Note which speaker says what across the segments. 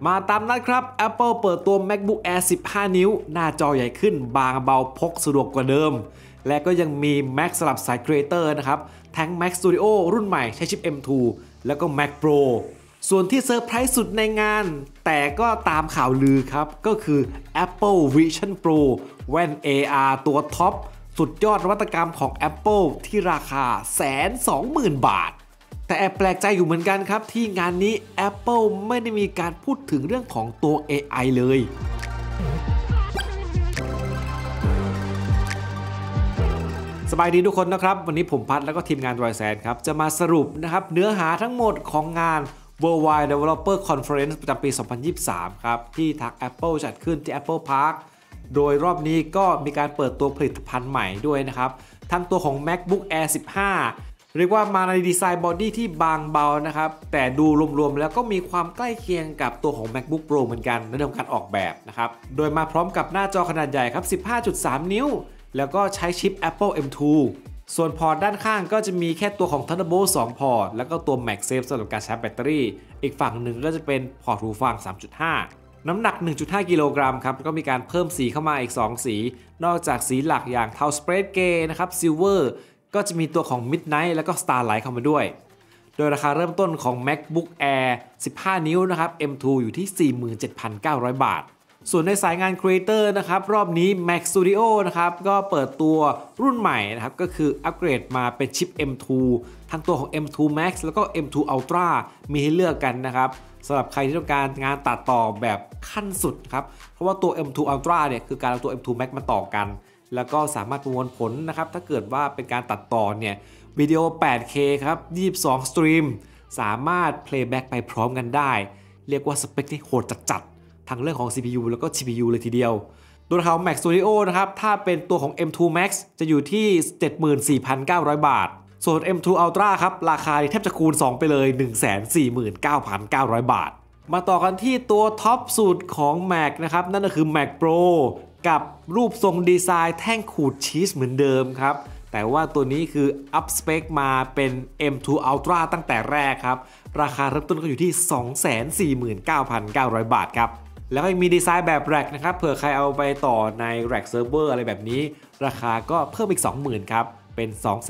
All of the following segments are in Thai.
Speaker 1: มาตามนัดครับ Apple เปิดตัว MacBook Air 15 นิ้วหน้าจอใหญ่ขึ้นบางเบาพกสะดวกกว่าเดิมและก็ยังมี Mac สำหรับสาย Creator นะครับทั้ง Mac Studio รุ่นใหม่ใช้ชิป M2 แล้วก็ Mac Pro ส่วนที่เซอร์ไพรส์สุดในงานแต่ก็ตามข่าวลือครับก็คือ Apple Vision Pro แว่น AR ตัวท็อปสุดยอดนวัตกรรมของ Apple ที่ราคา 120,000 บาทแต่แอบแปลกใจอยู่เหมือนกันครับที่งานนี้ Apple ไม่ได้มีการพูดถึงเรื่องของตัว AI เลยสบายดีทุกคนนะครับวันนี้ผมพัดแล้วก็ทีมงานรอยแซนครับจะมาสรุปนะครับเนื้อหาทั้งหมดของงาน Worldwide Developer Conference ประจำปี 2023 ครับที่ทาง Apple จัดขึ้นที่ Apple Park โดยรอบนี้ก็มีการเปิดตัวผลิตภัณฑ์ใหม่ด้วยนะครับทั้งตัวของ MacBook Air 15 เรียกว่ามาในดีไซน์บอดี้ที่บางเบานะครับแต่ดูรวมๆแล้วก็มีความใกล้เคียงกับตัวของ MacBook Pro เหมือนกันในเรื่องการออกแบบนะครับโดยมาพร้อมกับหน้าจอขนาดใหญ่ครับ 15.3 นิ้วแล้วก็ใช้ชิป Apple M2 ส่วนพอร์ตด้านข้างก็จะมีแค่ตัวของ Thunderbolt 2 พอร์ตแล้วก็ตัว MagSafe สำหรับการชาร์จแบตเตอรี่อีกฝั่งหนึ่งก็จะเป็นพอร์ตหูฟัง 3.5 น้ำหนัก 1.5 กิโลกรัมครับแล้วก็มีการเพิ่มสีเข้ามาอีก 2 สีนอกจากสีหลักอย่าง Tau Spread Gray นะครับ Silver ก็จะมีตัวของ Midnight แล้วก็ Starlight เข้ามาด้วยโดยราคาเริ่มต้นของ MacBook Air 15 นิ้วนะครับ M2 อยู่ที่ 47,900 บาทส่วนในสายงาน Creator นะครับรอบนี้ Mac Studio นะครับก็เปิดตัวรุ่นใหม่นะครับก็คืออัปเกรดมาเป็นชิป M2 ทั้งตัวของ M2 Max แล้วก็ M2 Ultra มีให้เลือกกันนะครับสำหรับใครที่ต้องการงานตัดต่อแบบขั้นสุดครับเพราะว่าตัว M2 Ultra เนี่ยคือการเอาตัว M2 Max มาต่อกันแล้วก็สามารถประมวลผลนะครับถ้าเกิดว่าเป็นการตัดต่อเนี่ยวิดีโอ 8K ครับ22 สตรีมสามารถ playback ไปพร้อมกันได้เรียกว่าสเปคที่โหดจัดทั้งเรื่องของ CPU แล้วก็ GPU เลยทีเดียวโดยราคา Mac Studio นะครับถ้าเป็นตัวของ M2 Max จะอยู่ที่ 74,900 บาทส่วน M2 Ultra ครับราคาแทบจะคูณ 2 ไปเลย 149,900 บาทมาต่อกันที่ตัวท็อปสุดของ Mac นะครับนั่นก็คือ Mac Pro กับรูปทรงดีไซน์แท่งขูดชีสเหมือนเดิมครับแต่ว่าตัวนี้คืออัพสเปคมาเป็น M2 Ultra ตั้งแต่แรกครับราคาเริ่มต้นก็อยู่ที่ 249,900 บาทครับแล้วก็มีดีไซน์แบบแร็กนะครับเผื่อใครเอาไปต่อในแร็กเซิร์ฟเวอร์อะไรแบบนี้ราคาก็เพิ่มอีก 20,000 ครับเป็น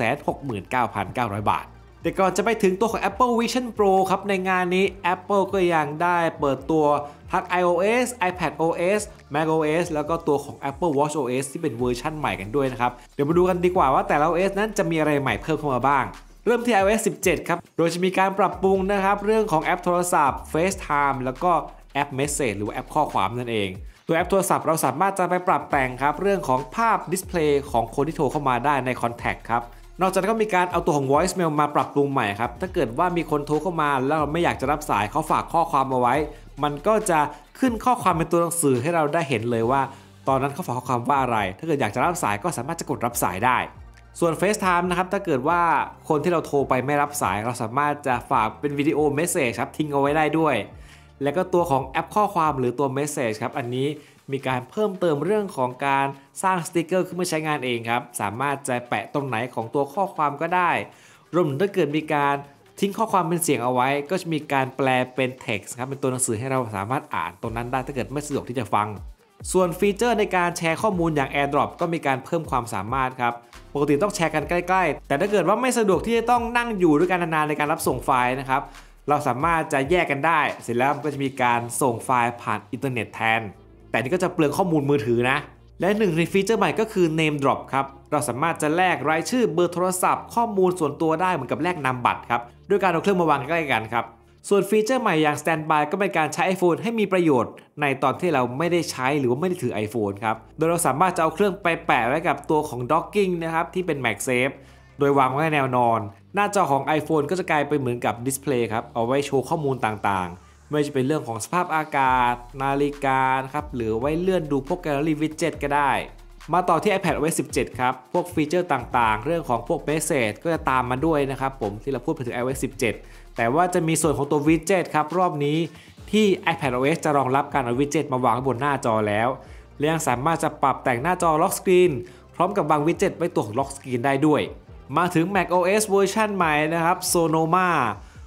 Speaker 1: 269,900 บาทแต่ก่อนจะไปถึงตัวของ Apple Vision Pro ครับในงานนี้ Apple ก็ยังได้เปิดตัวทั้ง iOS iPadOS macOS แล้วก็ตัวของ Apple watchOS ที่เป็นเวอร์ชั่นใหม่กันด้วยนะครับเดี๋ยวมาดูกันดีกว่าว่าแต่ละ OS นั้นจะมีอะไรใหม่เพิ่มเข้ามาบ้างเริ่มที่ iOS 17 ครับโดยจะมีการปรับปรุงนะครับเรื่องของแอปโทรศัพท์ FaceTime แล้วก็แอป Message หรือว่าแอปข้อความนั่นเองตัวแอปโทรศัพท์เราสามารถจะไปปรับแต่งครับเรื่องของภาพดิสเพลย์ของคนที่โทรเข้ามาได้ใน Contact ครับนอกจากนั้นก็มีการเอาตัวของ Voice Mail มาปรับปรุงใหม่ครับถ้าเกิดว่ามีคนโทรเข้ามาแล้วเราไม่อยากจะรับสายเขาฝากข้อความเอาไว้มันก็จะขึ้นข้อความเป็นตัวหนังสือให้เราได้เห็นเลยว่าตอนนั้นเขาฝากข้อความว่าอะไรถ้าเกิดอยากจะรับสายก็สามารถจะกดรับสายได้ส่วน FaceTime นะครับถ้าเกิดว่าคนที่เราโทรไปไม่รับสายเราสามารถจะฝากเป็นวิดีโอเมสเซจครับทิ้งเอาไว้ได้ด้วยแล้วก็ตัวของแอปข้อความหรือตัว Message ครับอันนี้มีการเพิ่มเติมเรื่องของการสร้างสติกเกอร์ขึ้นมาใช้งานเองครับสามารถจะแปะตรงไหนของตัวข้อความก็ได้รวมถึงถ้าเกิดมีการทิ้งข้อความเป็นเสียงเอาไว้ก็จะมีการแปลเป็น text ครับเป็นตัวหนังสือให้เราสามารถอ่านตรงนั้นได้ถ้าเกิดไม่สะดวกที่จะฟังส่วนฟีเจอร์ในการแชร์ข้อมูลอย่าง AirDrop ก็มีการเพิ่มความสามารถครับปกติต้องแชร์กันใกล้ๆแต่ถ้าเกิดว่าไม่สะดวกที่จะต้องนั่งอยู่ด้วยกันนานๆในการรับส่งไฟล์นะครับเราสามารถจะแยกกันได้เสร็จแล้วก็จะมีการส่งไฟล์ผ่านอินเทอร์เน็ตแทนแต่นี่ก็จะเปลืองข้อมูลมือถือนะและหนึ่งในฟีเจอร์ใหม่ก็คือ Name Drop ครับเราสามารถจะแลกรายชื่อเบอร์โทรศัพท์ข้อมูลส่วนตัวได้เหมือนกับแลกนามบัตรครับด้วยการเอาเครื่องมาวางใกล้กันครับส่วนฟีเจอร์ใหม่อย่าง Standby ก็เป็นการใช้ iPhone ให้มีประโยชน์ในตอนที่เราไม่ได้ใช้หรือว่าไม่ได้ถือ iPhone ครับโดยเราสามารถจะเอาเครื่องไปแปะไว้กับตัวของ Docking นะครับที่เป็น MagSafe โดยวางไว้แนวนอนหน้าจอของ iPhone ก็จะกลายเป็นเหมือนกับดิสเพลย์ครับเอาไว้โชว์ข้อมูลต่างๆไม่ว่าจะเป็นเรื่องของสภาพอากาศนาฬิกานะครับหรือไว้เลื่อนดูพวกแกลเลอรี่วิดเจ็ตก็ได้มาต่อที่ iPadOS 17 ครับพวกฟีเจอร์ต่างๆเรื่องของพวก Message ก็จะตามมาด้วยนะครับผมที่เราพูดไปถึง iOS 17 แต่ว่าจะมีส่วนของตัววิดเจ็ตครับรอบนี้ที่ iPadOS จะรองรับการเอาวิดเจ็ตมาวางบนหน้าจอแล้วและยังสามารถจะปรับแต่งหน้าจอล็อกสกรีนพร้อมกับวางวิดเจ็ตไว้ตัวของล็อกสกรีนได้ด้วยมาถึง macOS เวอร์ชันใหม่นะครับ Sonoma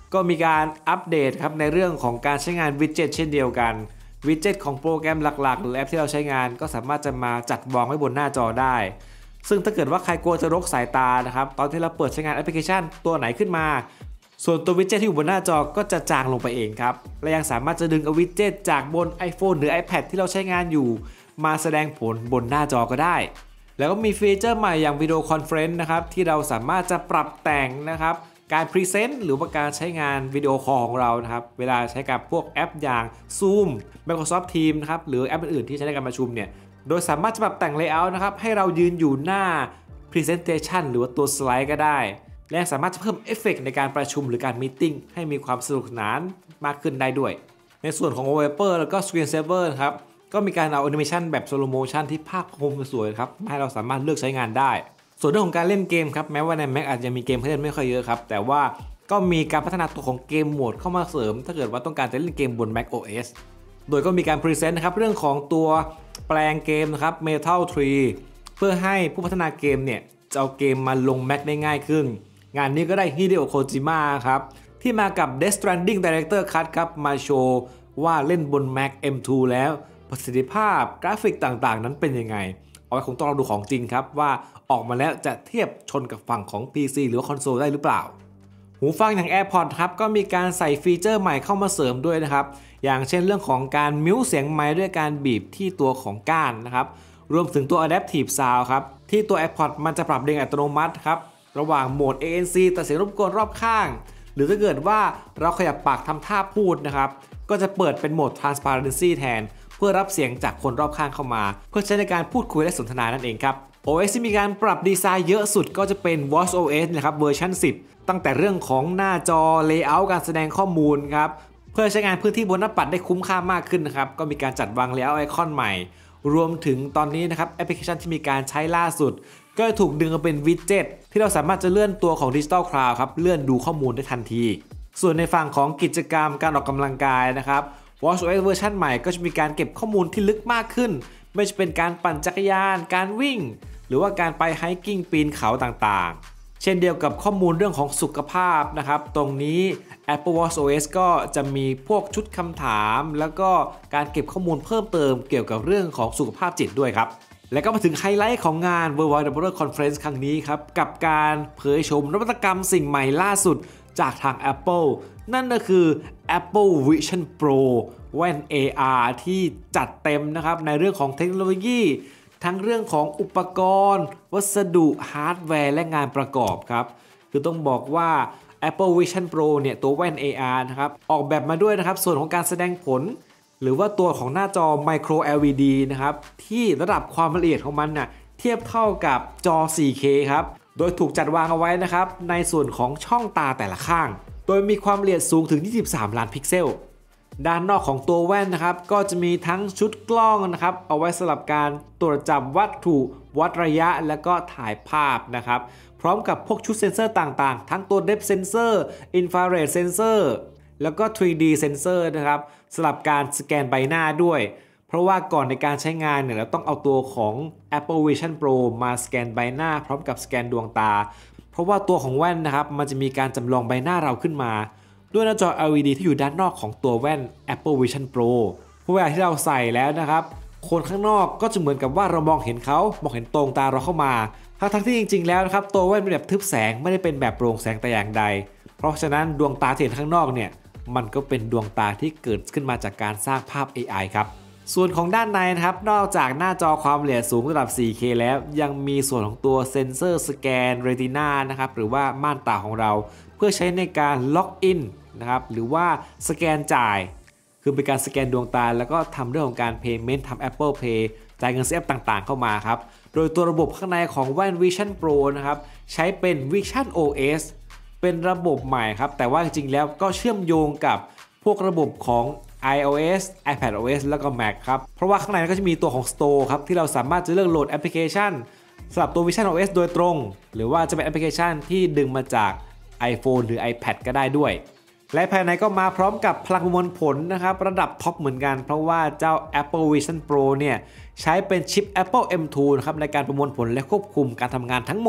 Speaker 1: ก็มีการอัปเดตครับในเรื่องของการใช้งานวิดเจ็ตเช่นเดียวกันวิดเจ็ตของโปรแกรมหลักๆหรือแอปที่เราใช้งานก็สามารถจะมาจัดวางไว้บนหน้าจอได้ซึ่งถ้าเกิดว่าใครกลัวจะรกสายตานะครับตอนที่เราเปิดใช้งานแอปพลิเคชันตัวไหนขึ้นมาส่วนตัววิดเจ็ตที่อยู่บนหน้าจอก็จะจางลงไปเองครับและยังสามารถจะดึงเอาวิดเจ็ตจากบน iPhone หรือ iPad ที่เราใช้งานอยู่มาแสดงผลบนหน้าจอก็ได้แล้วก็มีฟีเจอร์ใหม่อย่างวิดีโอคอนเฟรนซ์นะครับที่เราสามารถจะปรับแต่งนะครับการพรีเซนต์หรือว่าการใช้งานวิดีโอคอลของเรานะครับเวลาใช้กับพวกแอปอย่าง Zoom Microsoft Teams นะครับหรือแอปอื่นๆที่ใช้ในการประชุมเนี่ยโดยสามารถจะปรับแต่ง layout นะครับให้เรายืนอยู่หน้า Presentation หรือว่าตัวสไลด์ก็ได้และสามารถจะเพิ่มเอฟเฟกต์ในการประชุมหรือการมีตติ้งให้มีความสนุกสนานมากขึ้นได้ด้วยในส่วนของ Wallpaper แล้วก็ Screen Saver นะครับก็มีการเอาแอนิเมชันแบบ Slow Motion ที่ภาพคมสวยครับให้เราสามารถเลือกใช้งานได้ส่วนเรื่องของการเล่นเกมครับแม้ว่าใน Mac อาจจะมีเกมให้เล่นไม่ค่อยเยอะครับแต่ว่าก็มีการพัฒนาตัวของเกมโหมดเข้ามาเสริมถ้าเกิดว่าต้องการจะเล่นเกมบน Mac OS โดยก็มีการพรีเซนต์นะครับเรื่องของตัวแปลงเกมนะครับ Metal Tree เพื่อให้ผู้พัฒนาเกมเนี่ยจะเอาเกมมาลง Mac ได้ง่ายขึ้นงานนี้ก็ได้ฮิเดโอะโคจิมะครับที่มากับ Death Stranding Director Cut ครับมาโชว์ว่าเล่นบน Mac M2 แล้วประสิทธิภาพกราฟิกต่างๆนั้นเป็นยังไงเอาไว้คงต้องรอดูของจริงครับว่าออกมาแล้วจะเทียบชนกับฝั่งของ PC หรือคอนโซลได้หรือเปล่าหูฟังอย่าง AirPods ครับก็มีการใส่ฟีเจอร์ใหม่เข้ามาเสริมด้วยนะครับอย่างเช่นเรื่องของการมิวเสียงไมค์ด้วยการบีบที่ตัวของก้านนะครับรวมถึงตัว Adaptive Sound ครับที่ตัว AirPods มันจะปรับเองอัตโนมัติครับระหว่างโหมด ANC ตัดเสียงรบกวนรอบข้างหรือถ้าเกิดว่าเราขยับปากทำท่าพูดนะครับก็จะเปิดเป็นโหมด Transparency แทนเพื่อรับเสียงจากคนรอบข้างเข้ามาเพื่อใช้ในการพูดคุยและสนทนานั่นเองครับ OS ที่มีการปรับดีไซน์เยอะสุดก็จะเป็น watchOS นะครับเวอร์ชัน10ตั้งแต่เรื่องของหน้าจอ Layout การแสดงข้อมูลครับเพื่อใช้งานพื้นที่บนหน้าปัดได้คุ้มค่ามากขึ้นนะครับก็มีการจัดวาง Layout ไอคอนใหม่รวมถึงตอนนี้นะครับแอปพลิเคชันที่มีการใช้ล่าสุดก็ถูกดึงมาเป็นวิดเจ็ตที่เราสามารถจะเลื่อนตัวของ Digital Cloud ครับเลื่อนดูข้อมูลได้ทันทีส่วนในฝั่งของกิจกรรมการออกกำลังกายนะครับ watchOS เวอร์ชันใหม่ก็จะมีการเก็บข้อมูลที่ลึกมากขึ้นไม่ว่าจะเป็นการปั่นจักรยานการวิ่งหรือว่าการไปไฮกิ้งปีนเขาต่างๆเช่นเดียวกับข้อมูลเรื่องของสุขภาพนะครับตรงนี้ Apple Watch OS ก็จะมีพวกชุดคำถามแล้วก็การเก็บข้อมูลเพิ่มเติมเกี่ยวกับเรื่องของสุขภาพจิตด้วยครับและก็มาถึงไฮไลท์ของงาน Worldwide Developer Conference ครั้งนี้ครับกับการเผยชมนวัตกรรมสิ่งใหม่ล่าสุดจากทาง Apple นั่นก็คือ Apple Vision Pro แว่น AR ที่จัดเต็มนะครับในเรื่องของเทคโนโลยีทั้งเรื่องของอุปกรณ์วัสดุฮาร์ดแวร์และงานประกอบครับคือต้องบอกว่า Apple Vision Pro เนี่ยตัวแว่น AR นะครับออกแบบมาด้วยนะครับส่วนของการแสดงผลหรือว่าตัวของหน้าจอ Micro LED นะครับที่ระดับความละเอียดของมันน่ะเทียบเท่ากับจอ 4K ครับโดยถูกจัดวางเอาไว้นะครับในส่วนของช่องตาแต่ละข้างโดยมีความละเอียดสูงถึง23ล้านพิกเซลด้านนอกของตัวแว่นนะครับก็จะมีทั้งชุดกล้องนะครับเอาไว้สำหรับการตรวจจับวัตถุวัดระยะและก็ถ่ายภาพนะครับพร้อมกับพวกชุดเซ็นเซอร์ต่างๆทั้งตัว Depth Sensor Infrared Sensor แล้วก็ 3D Sensor นะครับสำหรับการสแกนใบหน้าด้วยเพราะว่าก่อนในการใช้งานเนี่ยเราต้องเอาตัวของ Apple Vision Pro มาสแกนใบหน้าพร้อมกับสแกนดวงตาเพราะว่าตัวของแว่นนะครับมันจะมีการจำลองใบหน้าเราขึ้นมาด้วยหน้าจอ LED ที่อยู่ด้านนอกของตัวแว่น Apple Vision Pro เพราะเวลาที่เราใส่แล้วนะครับคนข้างนอกก็จะเหมือนกับว่าเรามองเห็นเขามองเห็นตรงตาเราเข้ามาทั้งที่จริงๆแล้วนะครับตัวแว่นเป็นแบบทึบแสงไม่ได้เป็นแบบโปร่งแสงแต่อย่างใดเพราะฉะนั้นดวงตาที่เห็นข้างนอกเนี่ยมันก็เป็นดวงตาที่เกิดขึ้นมาจากการสร้างภาพ AI ครับส่วนของด้านในนะครับนอกจากหน้าจอความละเอียดสูงระดับ 4K แล้วยังมีส่วนของตัวเซ็นเซอร์สแกนเรตินานะครับหรือว่าม่านตาของเราเพื่อใช้ในการล็อกอินนะครับหรือว่าสแกนจ่ายคือเป็นการสแกนดวงตาแล้วก็ทำเรื่องของการ Payment ทำ Apple Pay จ่ายเงินซื้อแอปต่างๆเข้ามาครับโดยตัวระบบข้างในของแว่น Vision Pro นะครับใช้เป็น Vision OS เป็นระบบใหม่ครับแต่ว่าจริงๆแล้วก็เชื่อมโยงกับพวกระบบของ iOS iPadOS แล้วก็ Mac ครับเพราะว่าข้างในก็จะมีตัวของ Store ครับที่เราสามารถจะเลือกโหลดแอปพลิเคชันสำหรับตัว Vision OS โดยตรงหรือว่าจะเป็นแอปพลิเคชันที่ดึงมาจาก iPhone หรือ iPad ก็ได้ด้วยและภายในก็มาพร้อมกับพลังประมวลผลนะครับระดับท็อปเหมือนกันเพราะว่าเจ้า Apple Vision Pro เนี่ยใช้เป็นชิป Apple M2 นะครับในการประมวลผลและควบคุมการทำงานทั้งหมด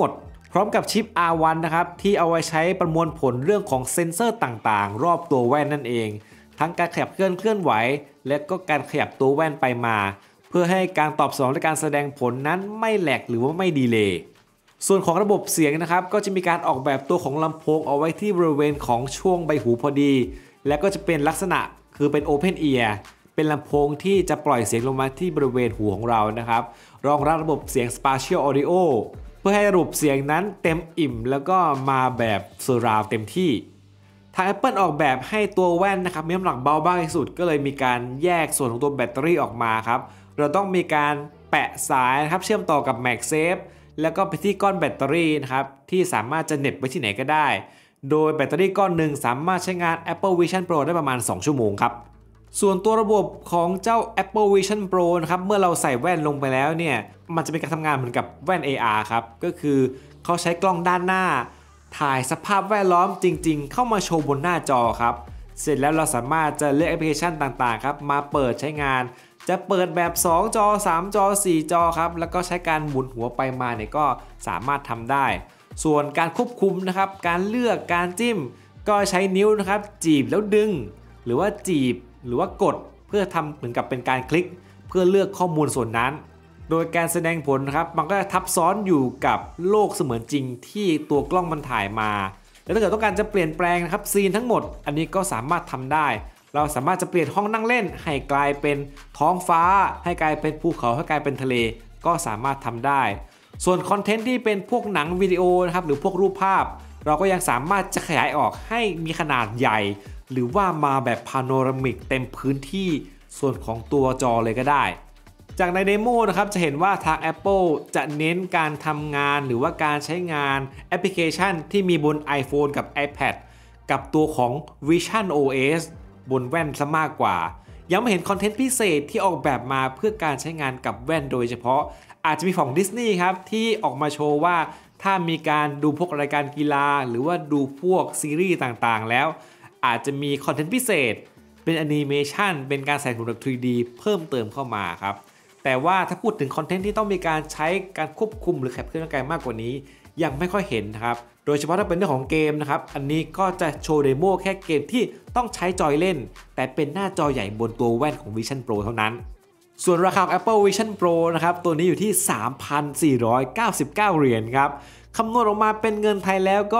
Speaker 1: พร้อมกับชิป R1 นะครับที่เอาไว้ใช้ประมวลผลเรื่องของเซ็นเซอร์ต่างๆรอบตัวแว่นนั่นเองทั้งการขยับเคลื่อนไหวและก็การขยับตัวแว่นไปมาเพื่อให้การตอบสนองและการแสดงผลนั้นไม่แหลกหรือว่าไม่ดีเลย์ส่วนของระบบเสียงนะครับก็จะมีการออกแบบตัวของลำโพงเอาไว้ที่บริเวณของช่วงใบหูพอดีและก็จะเป็นลักษณะคือเป็น Open Ear เป็นลำโพงที่จะปล่อยเสียงลงมาที่บริเวณหูของเรานะครับรองรับระบบเสียง Spatial Audio เพื่อให้ระบบเสียงนั้นเต็มอิ่มแล้วก็มาแบบSurroundเต็มที่ทาง Apple ออกแบบให้ตัวแว่นนะครับมีน้ำหนักเบามากที่สุดก็เลยมีการแยกส่วนของตัวแบตเตอรี่ออกมาครับเราต้องมีการแปะสายนะครับเชื่อมต่อกับ MagSafe แล้วก็ไปที่ก้อนแบตเตอรี่นะครับที่สามารถจะเหน็บไว้ที่ไหนก็ได้โดยแบตเตอรี่ก้อนหนึ่งสามารถใช้งาน Apple Vision Pro ได้ประมาณ2ชั่วโมงครับส่วนตัวระบบของเจ้า Apple Vision Pro นะครับเมื่อเราใส่แว่นลงไปแล้วเนี่ยมันจะเป็นการทำงานเหมือนกับแว่น AR ครับก็คือเขาใช้กล้องด้านหน้าถ่ายสภาพแวดล้อมจริงๆเข้ามาโชว์บนหน้าจอครับเสร็จแล้วเราสามารถจะเลือกแอปพลิเคชันต่างๆครับมาเปิดใช้งานจะเปิดแบบ2จอ3จอ4จอครับแล้วก็ใช้การหมุนหัวไปมาเนี่ยก็สามารถทำได้ส่วนการควบคุมนะครับการเลือกการจิ้มก็ใช้นิ้วนะครับจีบแล้วดึงหรือว่าจีบหรือว่ากดเพื่อทำเหมือนกับเป็นการคลิกเพื่อเลือกข้อมูลส่วนนั้นโดยการแสดงผลนะครับมันก็จะทับซ้อนอยู่กับโลกเสมือนจริงที่ตัวกล้องมันถ่ายมาแล้วถ้าเกิดต้องการจะเปลี่ยนแปลงนะครับซีนทั้งหมดอันนี้ก็สามารถทำได้เราสามารถจะเปลี่ยนห้องนั่งเล่นให้กลายเป็นท้องฟ้าให้กลายเป็นภูเขาให้กลายเป็นทะเลก็สามารถทำได้ส่วนคอนเทนต์ที่เป็นพวกหนังวิดีโอนะครับหรือพวกรูปภาพเราก็ยังสามารถจะขยายออกให้มีขนาดใหญ่หรือว่ามาแบบพาโนรามิกเต็มพื้นที่ส่วนของตัวจอเลยก็ได้จากในเดโมนะครับจะเห็นว่าทาง Apple จะเน้นการทำงานหรือว่าการใช้งานแอปพลิเคชันที่มีบน iPhone กับ iPad กับตัวของ Vision OS บนแว่นซะมากกว่ายังไม่เห็นคอนเทนต์พิเศษที่ออกแบบมาเพื่อการใช้งานกับแว่นโดยเฉพาะอาจจะมีของดิสนีย์ครับที่ออกมาโชว์ว่าถ้ามีการดูพวกรายการกีฬาหรือว่าดูพวกซีรีส์ต่างๆแล้วอาจจะมีคอนเทนต์พิเศษเป็นแอนิเมชันเป็นการใส่หุ่นแบบ 3D เพิ่มเติมเข้ามาครับแต่ว่าถ้าพูดถึงคอนเทนต์ที่ต้องมีการใช้การควบคุมหรือขับเคลื่อนร่างกายมากกว่านี้ยังไม่ค่อยเห็นนะครับโดยเฉพาะถ้าเป็นเรื่องของเกมนะครับอันนี้ก็จะโชว์เดโมแค่เกมที่ต้องใช้จอยเล่นแต่เป็นหน้าจอใหญ่บนตัวแว่นของ Vision Pro เท่านั้นส่วนราคาของ Apple Vision Pro นะครับตัวนี้อยู่ที่ 3,499 เหรียญครับคำนวณออกมาเป็นเงินไทยแล้วก็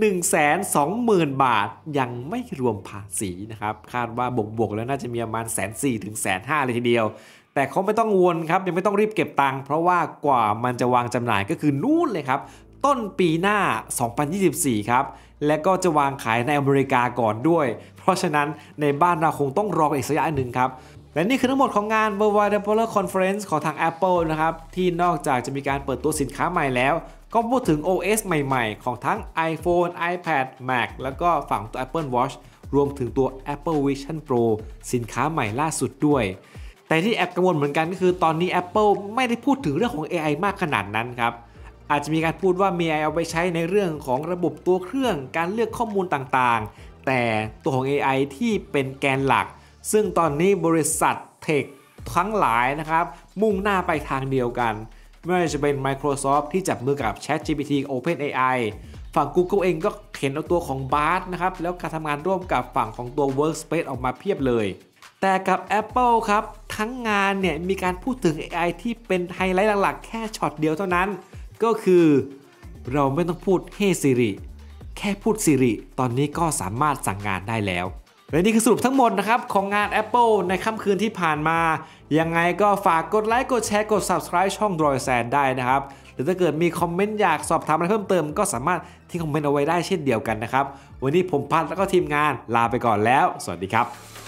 Speaker 1: 120,000 บาทยังไม่รวมภาษีนะครับคาดว่าบวกๆแล้วน่าจะมีประมาณ 140,000 ถึง 150,000 เลยทีเดียวแต่เขาไม่ต้องวนครับยังไม่ต้องรีบเก็บตังค์เพราะว่ากว่ามันจะวางจำหน่ายก็คือนู่นเลยครับต้นปีหน้า 2024 ครับและก็จะวางขายในอเมริกาก่อนด้วยเพราะฉะนั้นในบ้านเราคงต้องรออีกสักระยะหนึ่งครับและนี่คือทั้งหมดของงาน Worldwide Developer Conference ของทาง Apple นะครับที่นอกจากจะมีการเปิดตัวสินค้าใหม่แล้วก็พูดถึง OS ใหม่ๆของทั้ง iPhone, iPad, Mac แล้วก็ฝั่งตัว Apple Watch รวมถึงตัว Apple Vision Pro สินค้าใหม่ล่าสุดด้วยแต่ที่แอบกังวลเหมือนกันก็คือตอนนี้ Apple ไม่ได้พูดถึงเรื่องของ AI มากขนาดนั้นครับอาจจะมีการพูดว่ามี AI เอาไปใช้ในเรื่องของระบบตัวเครื่องการเลือกข้อมูลต่างๆแต่ตัวของ AI ที่เป็นแกนหลักซึ่งตอนนี้บริษัทเทคทั้งหลายนะครับมุ่งหน้าไปทางเดียวกันไม่ว่าจะเป็น Microsoft ที่จับมือกับ ChatGPT OpenAI ฝั่ง Google เองก็เห็นเอาตัวของ Bard นะครับแล้วการทำงานร่วมกับฝั่งของตัว Workspace ออกมาเพียบเลยแต่กับ Apple ครับทั้งงานเนี่ยมีการพูดถึง AI ที่เป็นไฮไลท์หลักๆแค่ช็อตเดียวเท่านั้นก็คือเราไม่ต้องพูด Hey Siri แค่พูด Siri ตอนนี้ก็สามารถสั่งงานได้แล้วและนี่คือสรุปทั้งหมดนะครับของงาน Apple ในค่ำคืนที่ผ่านมายังไงก็ฝากกดไลค์กดแชร์กด Subscribe ช่อง Droid San ได้นะครับหรือถ้าเกิดมีคอมเมนต์อยากสอบถามอะไรเพิ่มเติมก็สามารถทิ้งคอมเมนต์เอาไว้ได้เช่นเดียวกันนะครับวันนี้ผมพัดแล้วก็ทีมงานลาไปก่อนแล้วสวัสดีครับ